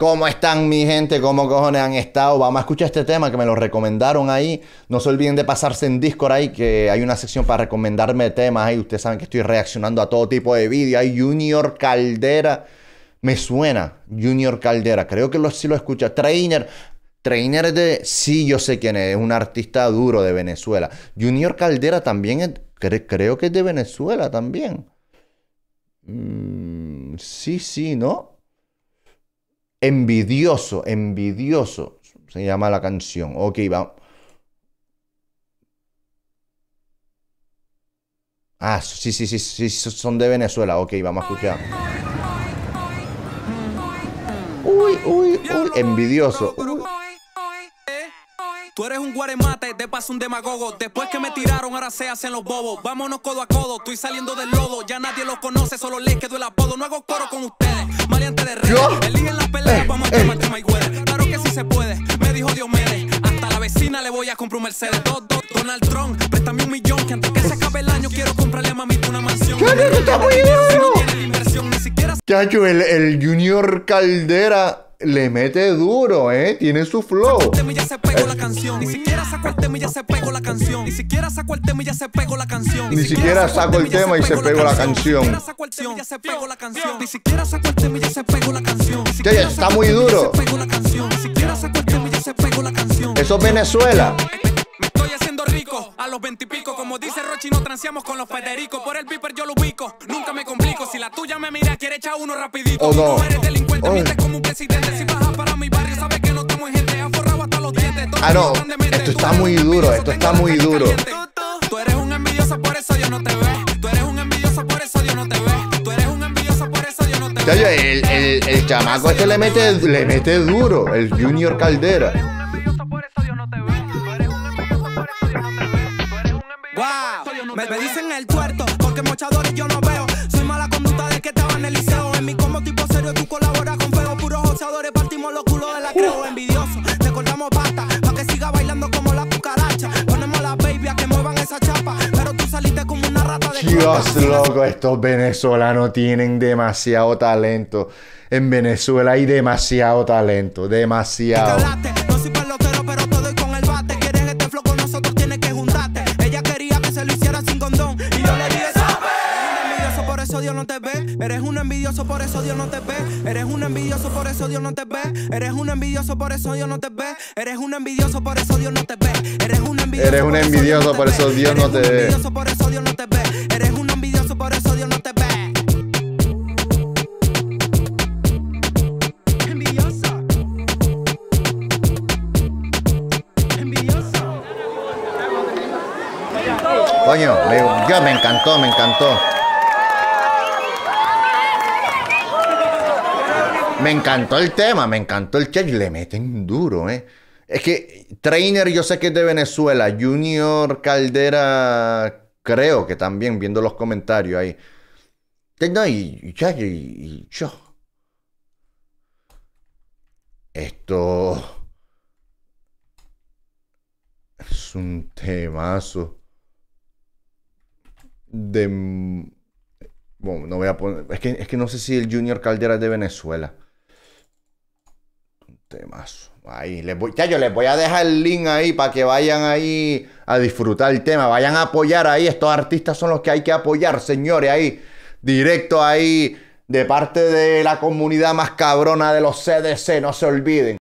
¿Cómo están mi gente? ¿Cómo cojones han estado? Vamos a escuchar este tema que me lo recomendaron ahí. No se olviden de pasarse en Discord ahí, que hay una sección para recomendarme temas ahí. Ustedes saben que estoy reaccionando a todo tipo de vídeos. Hay Junior Caldera. Me suena Junior Caldera. Creo que sí lo escucha. Trainer es de... Sí, yo sé quién es. Es un artista duro de Venezuela. Junior Caldera también es... Creo que es de Venezuela también. Sí, ¿no? Envidioso se llama la canción. Ok, vamos. Ah, sí, son de Venezuela. Ok, vamos a escuchar. Uy, envidioso. Tú eres un guaremate, de paso un demagogo. Después que me tiraron, ahora se hacen los bobos. Vámonos codo a codo, estoy saliendo del lodo. Ya nadie los conoce, solo les quedó el apodo. No hago coro con ustedes, maleante de redes. Eligen las peleas, vamos a llamar tema y güere. Claro que sí se puede, me dijo Diomedes. Hasta la vecina le voy a comprar un Mercedes. Donald Trump, préstame 1 millón. Que antes que se acabe el año quiero comprarle a mamita una mansión. ¡Qué está muy duro! Si no tiene la inversión, ni siquiera... Chacho, el Junior Caldera le mete duro, tiene su flow. Ya se pegó la canción. Ni siquiera saco el tema y ya se pegó la canción. Ni siquiera saco el tema y ya se pegó la canción. Ni siquiera saco el tema y se pegó la canción. Ni siquiera saco el tema y ya se pegó la canción. Ni siquiera saco el tema y ya se pegó la canción. Ya está muy duro. Ni siquiera saco el tema y ya se pegó la canción. Eso es Venezuela. Me estoy haciendo rico a los 20 y pico. Como dice Rochi, no transeamos con los Federico. Por el Viper yo lo ubico, nunca me complico. Si la tuya me mira, quiere echar uno rapidito. Oh, no. No eres delincuente, mientes como un presidente. Si bajas para mi barrio, sabes que no estamos en gente. Aforrado hasta los dientes. Ah, no, esto está muy duro, esto está muy duro. Tú eres un envidioso, por eso yo no te veo. Tú eres un envidioso, por eso yo no te veo. Tú eres un envidioso, por eso yo no te veo. El chamaco este le mete duro, el Junior Caldera. Wow, me dicen el tuerto, porque mochadores yo no veo. Soy mala conducta de que estaba en el liceo. En mi combo tipo serio tú colaboras con feo. Puros joseadores partimos los culos de la creo. Envidioso, te cortamos pata, pa' que siga bailando como la cucaracha. Ponemos a la baby a que muevan esa chapa, pero tú saliste como una rata de... Dios, loco, estos venezolanos tienen demasiado talento. En Venezuela hay demasiado talento, demasiado. No soy pelotero, pero te doy con el bate. Quieres este flow con nosotros, tienes que juntarte. Ella quería que se lo hiciera sin condón y yo le dije, envidioso, por eso Dios no te ve. Eres un envidioso, por eso Dios no te ve. Eres un envidioso, por eso Dios no te ve. Eres un envidioso, por eso Dios no te ve. Eres un envidioso, por eso Dios no te ve. Eres un envidioso, por eso Dios no te ve. Eres un envidioso, por eso Dios no te ve. Eres un envidioso, por eso Dios no te ve. Coño, me encantó. Me encantó el tema, me encantó el chat. Le meten duro, Es que Trainer yo sé que es de Venezuela. Junior Caldera creo que también, viendo los comentarios ahí. No, y yo. Esto es un temazo. Bueno, no voy a poner... Es que no sé si el Junior Caldera es de Venezuela. Un temazo. Ahí, yo les voy a dejar el link ahí para que vayan ahí a disfrutar el tema. Vayan a apoyar ahí. Estos artistas son los que hay que apoyar, señores. Ahí, directo ahí, de parte de la comunidad más cabrona de los CDC. No se olviden.